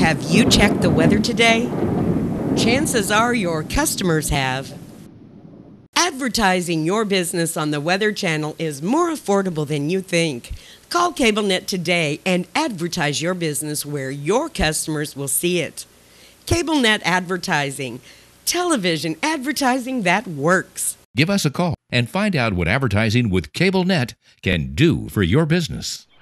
Have you checked the weather today? Chances are your customers have. Advertising your business on the Weather Channel is more affordable than you think. Call CableNet today and advertise your business where your customers will see it. CableNet Advertising. Television advertising that works. Give us a call and find out what advertising with CableNet can do for your business.